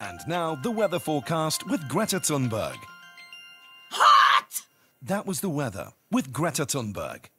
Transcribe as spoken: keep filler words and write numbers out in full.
And now, the weather forecast with Greta Thunberg. Hot! That was the weather with Greta Thunberg.